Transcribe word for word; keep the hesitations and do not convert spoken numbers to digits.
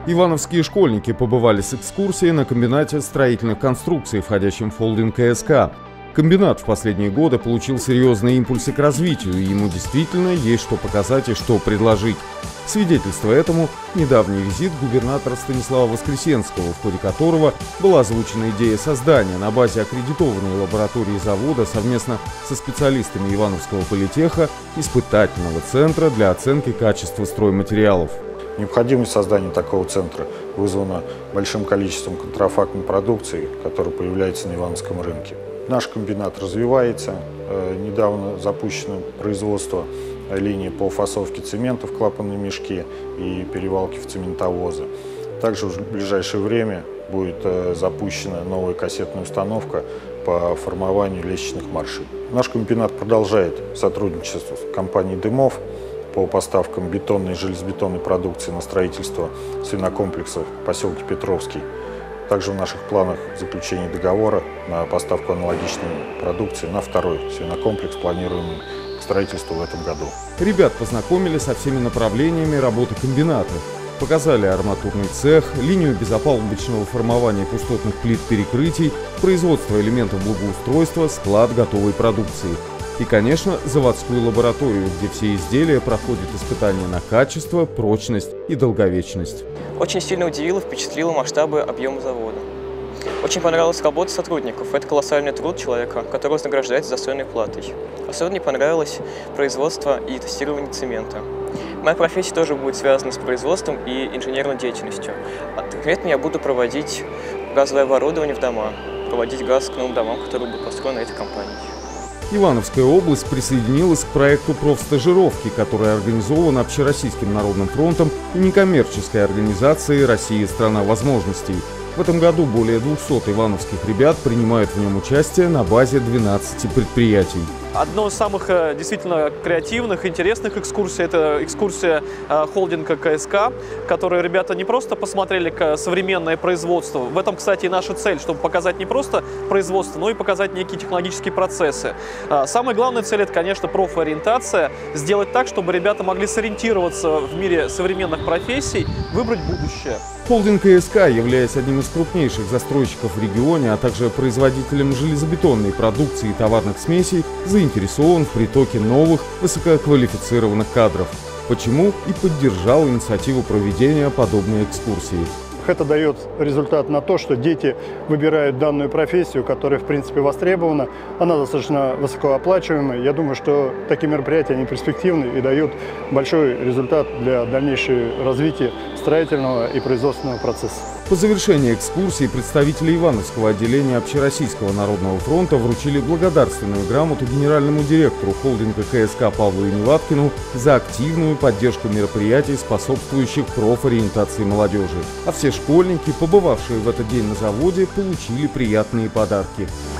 Ивановские школьники побывали с экскурсией на комбинате строительных конструкций, входящем в холдинг КСК. Комбинат в последние годы получил серьезные импульсы к развитию, и ему действительно есть что показать и что предложить. Свидетельство этому – недавний визит губернатора Станислава Воскресенского, в ходе которого была озвучена идея создания на базе аккредитованной лаборатории завода совместно со специалистами Ивановского политеха испытательного центра для оценки качества стройматериалов. Необходимость создания такого центра вызвана большим количеством контрафактной продукции, которая появляется на Ивановском рынке. Наш комбинат развивается. Недавно запущено производство линии по фасовке цемента в клапанные мешки и перевалке в цементовозы. Также в ближайшее время будет запущена новая кассетная установка по формованию лестничных маршей. Наш комбинат продолжает сотрудничество с компанией «Дымов» по поставкам бетонной и железобетонной продукции на строительство свинокомплексов в поселке Петровский. Также в наших планах заключение договора на поставку аналогичной продукции на второй свинокомплекс, планируемый к строительству в этом году. Ребят познакомили со всеми направлениями работы комбината. Показали арматурный цех, линию безопалубочного формования пустотных плит перекрытий, производство элементов благоустройства, склад готовой продукции. И, конечно, заводскую лабораторию, где все изделия проходят испытания на качество, прочность и долговечность. Очень сильно удивило, впечатлило масштабы объема завода. Очень понравилась работа сотрудников. Это колоссальный труд человека, который вознаграждается достойной платой. Особенно мне понравилось производство и тестирование цемента. Моя профессия тоже будет связана с производством и инженерной деятельностью. Конкретно я буду проводить газовое оборудование в дома, проводить газ к новым домам, которые будут построены этой компанией. Ивановская область присоединилась к проекту профстажировки, который организован Общероссийским народным фронтом и некоммерческой организацией «Россия – страна возможностей». В этом году более двухсот ивановских ребят принимают в нем участие на базе двенадцати предприятий. Одно из самых действительно креативных, интересных экскурсий – это экскурсия холдинга КСК, которые ребята не просто посмотрели современное производство. В этом, кстати, и наша цель, чтобы показать не просто производство, но и показать некие технологические процессы. Самая главная цель – это, конечно, профориентация, сделать так, чтобы ребята могли сориентироваться в мире современных профессий, выбрать будущее. Холдинг КСК, являясь одним из крупнейших застройщиков в регионе, а также производителем железобетонной продукции и товарных смесей, заинтересован в притоке новых высококвалифицированных кадров. Почему и поддержал инициативу проведения подобной экскурсии. Это дает результат на то, что дети выбирают данную профессию, которая, в принципе, востребована. Она достаточно высокооплачиваемая. Я думаю, что такие мероприятия, они перспективны и дают большой результат для дальнейшего развития строительного и производственного процесса. По завершении экскурсии представители Ивановского отделения Общероссийского народного фронта вручили благодарственную грамоту генеральному директору холдинга КСК Павлу Неваткину за активную поддержку мероприятий, способствующих профориентации молодежи. А все школьники, побывавшие в этот день на заводе, получили приятные подарки.